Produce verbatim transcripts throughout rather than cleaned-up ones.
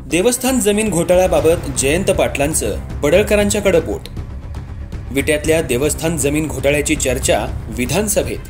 देवस्थान जमीन घोटाळ्याबाबत जयंत पाटलांचं पडळकरांच्याकडे बोट. विट्यातल्या देवस्थान जमीन घोटाळ्याची चर्चा विधानसभेत.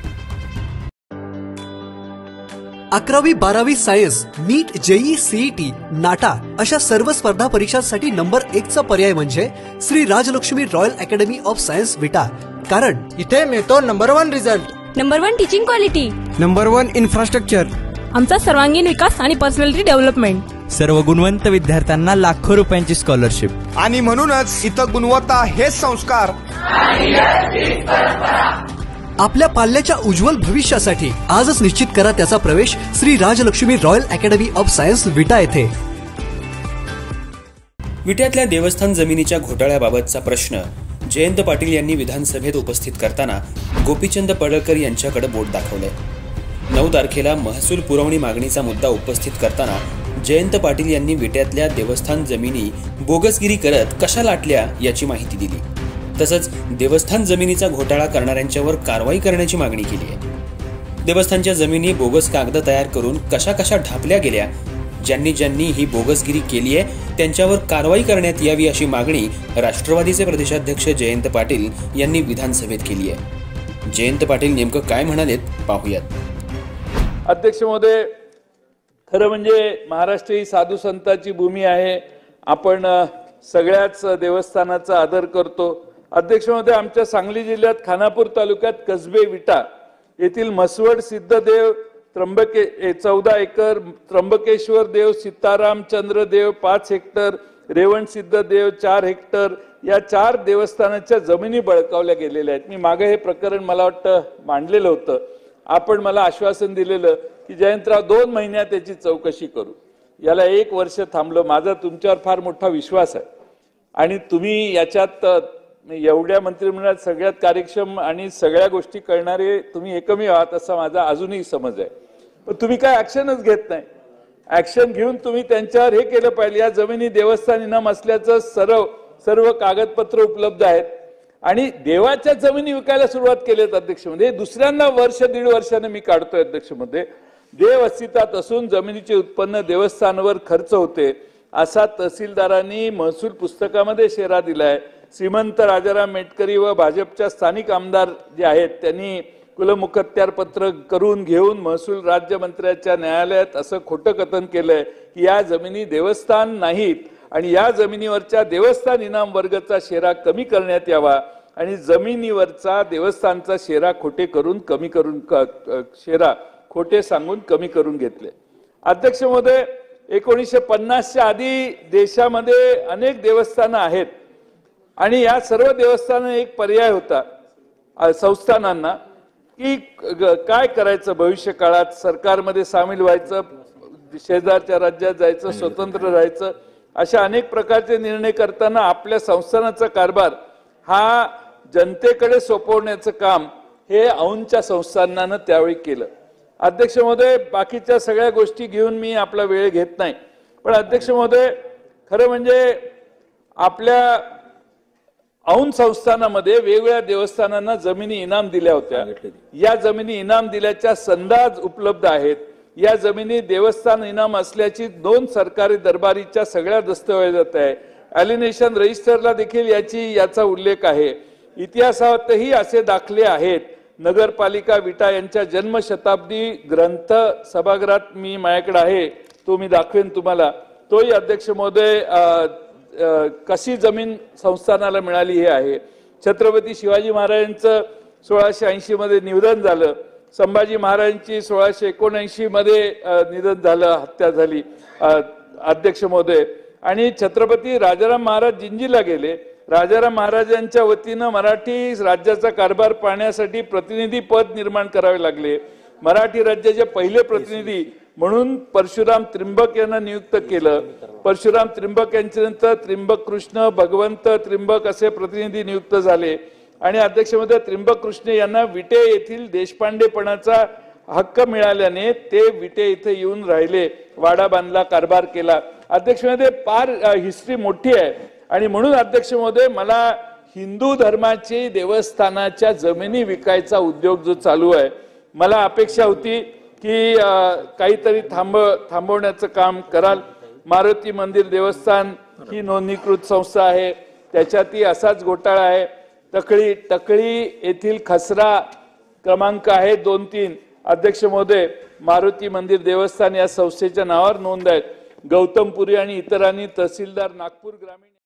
अकरावी बारावी science, NEET, JEE, CET, NATA अशा सर्व स्पर्धा परीक्षांसाठी नंबर एक चा पर्याय म्हणजे Shri Rajlakshmi royal academy of science Vita. कारण इथे मिळतो number one result, number one teaching quality, number one infrastructure, आमचा सर्वांगीण विकास आणि पर्सनॅलिटी डेव्हलपमेंट, सर्व गुणवंत विद्यार्थ्यांना लाखो रुपयांची स्कॉलरशिप आणि म्हणूनच इथं गुणवत्ता हेच संस्कार. आपल्या पाल्याच्या उज्ज्वल भविष्यासाठी आजच निश्चित करा त्याचा प्रवेश Shri Rajlakshmi royal academy of science Vita येथे. विट्यातल्या देवस्थान जमिनीच्या घोटाळ्याबाबतचा प्रश्न जयंत पाटील यांनी विधानसभेत उपस्थित करताना गोपीचंद पडळकर यांच्याकडे बोट दाखवले. नऊ तारखेला महसूल पुरवणी मागणीचा मुद्दा उपस्थित करताना जयंत पाटील यांनी विट्यातल्या देवस्थान जमिनी बोगसगिरी करत कशा लाटल्या याची माहिती दिली. तसंच देवस्थान जमिनीचा घोटाळा करणाऱ्यांच्यावर कारवाई करण्याची मागणी केली आहे. देवस्थानच्या जमिनी बोगस कागद तयार करून कशा कशा ढापल्या गेल्या, ज्यांनी ज्यांनी ही बोगसगिरी केली आहे त्यांच्यावर कारवाई करण्यात यावी अशी मागणी राष्ट्रवादीचे प्रदेशाध्यक्ष जयंत पाटील यांनी विधानसभेत केली आहे. जयंत पाटील नेमकं काय म्हणालेत पाहूयात. अध्यक्ष महोदय, खरं म्हणजे महाराष्ट्र ही साधू संतांची भूमी आहे. आपण सगळ्याच देवस्थानाचा आदर करतो. अध्यक्ष महोदय, आमच्या सांगली जिल्ह्यात खानापूर तालुक्यात कसबे विटा येथील म्हसवड सिद्धदेव त्र्यंबके चौदा एकर, त्र्यंबकेश्वर देव सीतारामचंद्र देव पाच हेक्टर, रेवण सिद्धदेव चार हेक्टर या चार देवस्थानाच्या जमिनी बळकावल्या गेलेल्या आहेत. मी मागे हे प्रकरण मला वाटतं मांडलेलं होतं. आपण मला आश्वासन दिलेलं की जयंतराव दोन महिन्यात त्याची चौकशी करू. याला एक वर्ष थांबलं. माझा तुमच्यावर फार मोठा विश्वास आहे आणि तुम्ही याच्यात एवढ्या मंत्रिमंडळात सगळ्यात कार्यक्षम आणि सगळ्या गोष्टी करणारे तुम्ही एकमेव आहात असा माझा अजूनही समज आहे. पण तुम्ही काय ऍक्शनच घेत नाही. ऍक्शन घेऊन तुम्ही त्यांच्यावर हे केलं पाहिजे. या जमिनी देवस्थान इनाम असल्याचं सर्व सर्व कागदपत्र उपलब्ध आहेत आणि देवाच्या जमिनी विकायला सुरुवात केली आहेत. अध्यक्ष मध्ये दुसऱ्यांदा वर्ष दीड वर्षाने मी काढतोय अध्यक्ष मध्ये. देव अस्तित्वात असून जमिनीचे उत्पन्न देवस्थानावर खर्च होते असा तहसीलदारांनी महसूल पुस्तकामध्ये शेरा दिलाय. श्रीमंत राजाराम मेटकरी व भाजपच्या स्थानिक आमदार जे आहेत त्यांनी कुलमुखत्यार पत्र करून घेऊन महसूल राज्यमंत्र्यांच्या न्यायालयात असं खोटं कथन केलंय की या जमिनी देवस्थान नाहीत आणि या जमिनीवरच्या देवस्थान इनाम वर्गाचा शेरा कमी करण्यात यावा आणि जमिनीवरचा देवस्थानचा शेरा खोटे करून कमी करून शेरा खोटे सांगून कमी करून घेतले. अध्यक्ष महोदय, एकोणीसशे पन्नासच्या आधी देशामध्ये अनेक देवस्थानं आहेत आणि या सर्व देवस्थानांना एक पर्याय होता संस्थानांना की काय करायचं. भविष्य काळात सरकारमध्ये सामील व्हायचं, शेजारच्या राज्यात जायचं, स्वतंत्र राहायचं, अशा अनेक प्रकारचे निर्णय करताना आपल्या संस्थानाचा कारभार हा जनतेकडे सोपवण्याचं काम हे औंधच्या संस्थानानं त्यावेळी केलं. अध्यक्ष महोदय, बाकीच्या सगळ्या गोष्टी घेऊन मी आपला वेळ घेत नाही. पण अध्यक्ष महोदय, खरं म्हणजे आपल्या औंध संस्थानामध्ये वेगवेगळ्या देवस्थानांना जमिनी इनाम दिल्या होत्या. या जमिनी इनाम दिल्याच्या संदाज उपलब्ध आहेत. या जमिनी देवस्थान इनाम असल्याची नोंद सरकारी दरबारीच्या सगळ्या दस्तऐवजात आहे. अलिनेशन रजिस्टरला देखील याची याचा उल्लेख आहे. इतिहासातही असे दाखले आहेत. नगरपालिका विटा यांच्या जन्मशताब्दी ग्रंथ सभागृहात मी माझ्याकडे आहे, तो मी दाखवेन तुम्हाला. तोही अध्यक्ष महोदय कशी जमीन संस्थानाला मिळाली हे आहे. छत्रपती शिवाजी महाराजांचं सोळाशे ऐंशी मध्ये निधन झालं. संभाजी महाराजांची सोळाशे एकोणऐंशी मध्ये निधन झालं, हत्या झाली अध्यक्ष महोदय. आणि छत्रपती राजाराम महाराज जिंजीला गेले. राजाराम महाराजांच्या वतीनं मराठी राज्याचा कारभार पाहण्यासाठी प्रतिनिधी पद निर्माण करावे लागले. मराठी राज्याचे पहिले प्रतिनिधी म्हणून परशुराम त्रिंबक यांना नियुक्त केलं. परशुराम त्रिंबक यांच्यानंतर त्रिंबक कृष्ण, भगवंत त्रिंबक असे प्रतिनिधी नियुक्त झाले आणि अध्यक्षमध्ये त्रिंबक कृष्ण यांना विटे येथील देशपांडेपणाचा हक्क मिळाल्याने ते विटे इथे येऊन राहिले, वाडा बांधला, कारभार केला. अध्यक्षमध्ये फार हिस्ट्री मोठी आहे आणि म्हणून अध्यक्ष महोदय, मला हिंदू धर्माची देवस्थानाच्या जमिनी विकायचा उद्योग जो चालू आहे, मला अपेक्षा होती की काहीतरी थांब थांबवण्याचं काम कराल. मारुती मंदिर देवस्थान ही नोंदणीकृत संस्था आहे, त्याच्यातही असाच घोटाळा आहे. टकळी टकळी येथील खसरा क्रमांक आहे दोन तीन. अध्यक्ष महोदय, मारुती मंदिर देवस्थान या संस्थेच्या नावावर नोंद आहेत. गौतमपुरी आणि इतरांनी तहसीलदार नागपूर ग्रामीण